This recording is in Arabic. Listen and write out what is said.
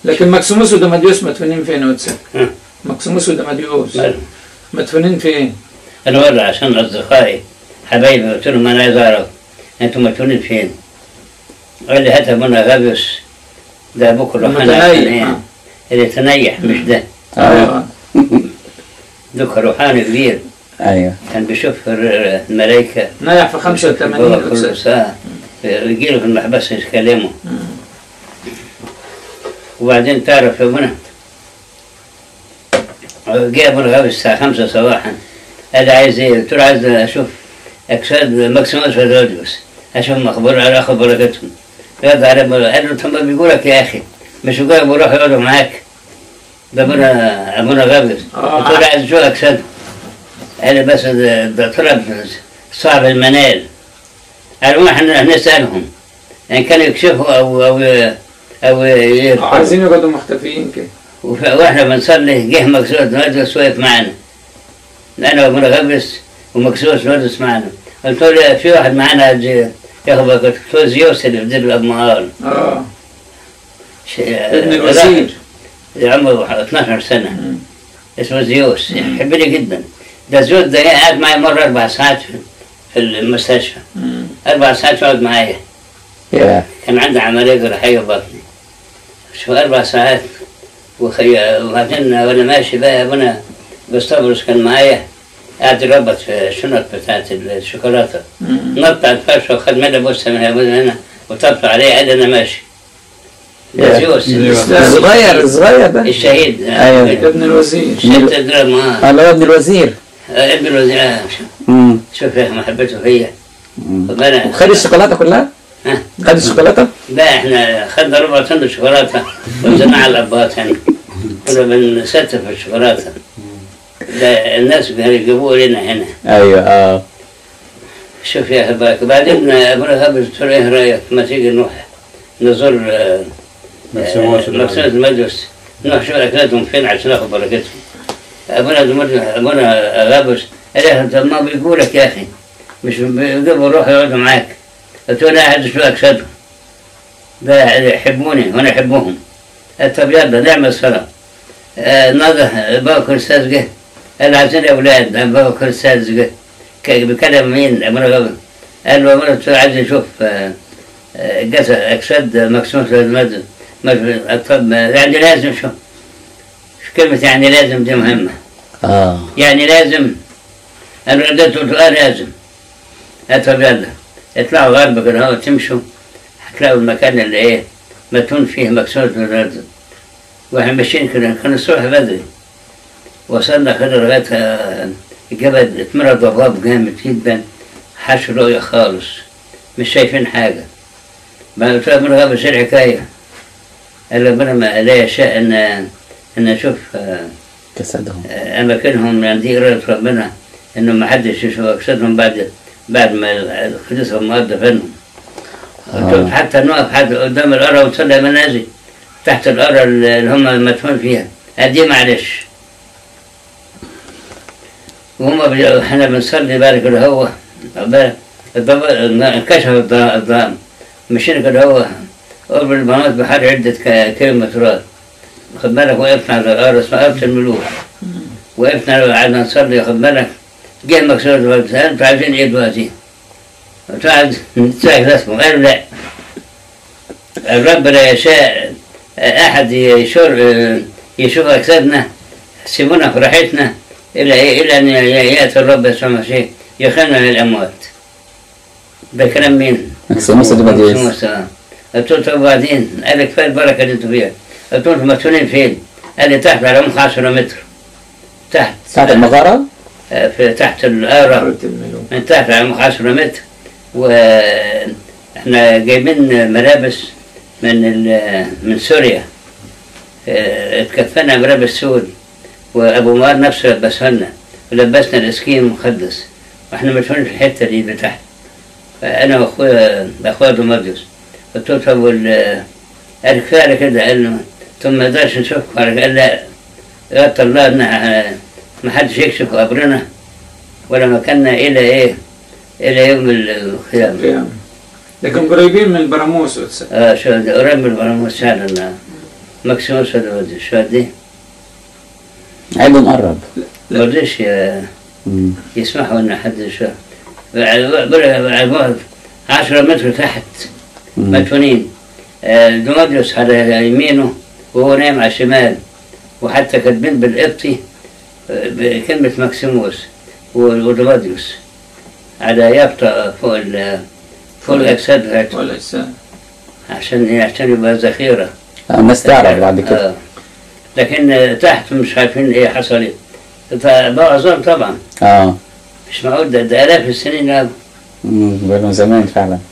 لكن مكسيموس ودمديوس مدفونين فين قدسك؟ مكسيموس ودمديوس مدفونين فين؟ أنا مرة عشان أصدقائي حبايبي قلت لهم أنا عايز أعرف أنتم مدفونين فين؟ قال لي هات أبونا غابيوس ده أبوك الروحاني اللي تنيح مش ده. دوك روحاني كبير. ايوه كان بيشوف الملائكة نيح في 85 كل ساعة يجيله في المحبس يتكلموا. وبعدين تعرف يا ابونا جاء ابونا غابيوس الساعة 5 صباحا قال لي عايز ايه؟ قلت له عايز اشوف اجساد ماكسيموس ودمديوس اشوف اخد بركتهم. قال له طب ما بيقولك يا اخي مش بيقولك بروح يقعدوا معاك ده ابونا غابيوس. قلت له عايز اشوف اجسادهم. قال لي بس ده طلب صعب المنال. قالوا احنا نسالهم ان كانوا يكشفوا او عايزين يقعدوا مختفيين كده. واحنا بنصلي جه مكسوس نودس واقف معانا انا وابونا غابيوس ومكسوس نودس معانا. قلت له في واحد معانا ياخد قلت له زيوس اللي في دير الابمهار. ابن الوزير عمره 12 سنه. اسمه زيوس يحبني جدا. ده زيوس ده قاعد معي مرة 4 ساعات في المستشفى. 4 ساعات يقعد معايا. كان عندي عملية جراحية بطني. شو 4 ساعات وبعدين وانا ماشي بقى ابونا بسطبرس كان معايا قاعد يربط في الشنط بتاعت الشوكولاتة. نط على الفرشة وخد مني بوسة من هنا وطبطب عليه قال انا ماشي. ده زيوس الصغير ده الشهيد. ايوه ابن الوزير. شفت اضرب معاه. اللي هو ابن الوزير. ابن الوزير. شوف يا محبته فيا. خد الشوكولاته كلها؟ خد الشوكولاته؟ لا احنا خدنا ربع طن شوكولاته وزناها على الاباط هنا. كنا بنستف الشوكولاته. ده الناس كانوا يجيبوه لنا هنا. ايوه شوف يا هباك بعدين ابونا غابيوس قلت له ايه رايك ما تيجي نروح نزور مكسيموس ودمديوس نروح نشوف اكلاتهم فين عشان ناخد بركتهم. ابونا غابيوس قال لي طب ما بيقولك يا اخي مش بيجيبوا روح يقعدوا معاك. قلت له لا عايز اشوف اجسادهم ده يحبوني وانا احبهم. طب يلا نعمل صلاه. نضح بابا كل استاذ جه قال عايزين اولاد. بابا كل استاذ جه بيكلم مين ابونا غابيوس قال له ابونا عايز اشوف جسد اجساد مكسوس ودمديوس. طب يعني لازم شو كلمة يعني لازم دي مهمة. يعني لازم انا رديت قلت لازم. طب يلا اطلعوا غرب كده اهو تمشوا هتلاقوا المكان اللي ايه مدفون فيه مكسوس ودمديوس. واحنا ماشيين كده كان الصبح بدري وصلنا كده لغاية الجبل اتمرد ضباب جامد جدا حش رؤية خالص مش شايفين حاجة. بعد قلت له ابونا غابيوس ايه الحكاية؟ قال ربنا ما لا يشاء ان اشوف جسدهم اماكنهم يعني دي إرادة ربنا انه ما حدش يشوف اجسادهم بعد ما القديس امهات دفنهم. قلت له حتى نقف حتى قدام القرى ونصلي منازل تحت القرى اللي هم مدفون فيها. قال دي معلش. وهم احنا بنصلي بالك كده هو انكشف الظلام مشينا كده هو قرب البنات بحر عدة كيلومترات. خد بالك وقفنا على الأرض اسمها أرض الملوك. وقفنا قعدنا نصلي خد بالك جه مكسوس ودمديوس. انتوا عايزين ايه دلوقتي؟ قلت له عايز نتساعد رسمه. قالوا لا الرب لا يشاء أحد يشوف أجسادنا سيبونا في راحتنا إلا أن يأتي الرب يسوع المسيح يخلنا للأموات. ده كلام مين؟ مكسيموس ودمديوس. قلت له طب وبعدين؟ قال لي كفاية البركة اللي انتوا فيها. قلت له مدفونين فين؟ قال لي تحت على عمق 10 متر. تحت المغارة؟ تحت القارة من تحت على عمق 10 متر. واحنا جايبين ملابس من سوريا. اتكفنا ملابس سود وابو مار نفسه لبسها لنا ولبسنا الاسكيم المقدس واحنا مدفونين في الحته دي لتحت. فانا واخويا دمديوس قلت له طب قال كفايه كده. قال له ثم ما نقدرش نشوفكم. قال لا غطى الله ان ما حدش يكشف قبرنا ولا مكاننا الى يوم القيامه. لكن قريبين من البراموس. شو قريب من البراموس فعلا. مكسيموس ودماديوس شو هدي؟ عيدهم قرب. ما رضيش يسمحوا إن حد يشوف. 10 متر تحت مدفونين. دماديوس على يمينه وهو نايم على الشمال، وحتى كاتبين بالقبطي بكلمة مكسيموس ودماديوس على يافطة فوق الأجساد بتاعتهم. فوق الأجساد. عشان يبقى ذخيرة. الناس تعرف بعد كده. لكن تحت مش عارفين ايه حصل ايه. فبقى ظلم طبعا. مش معقول، ده آلاف السنين. بقالهم زمان فعلا.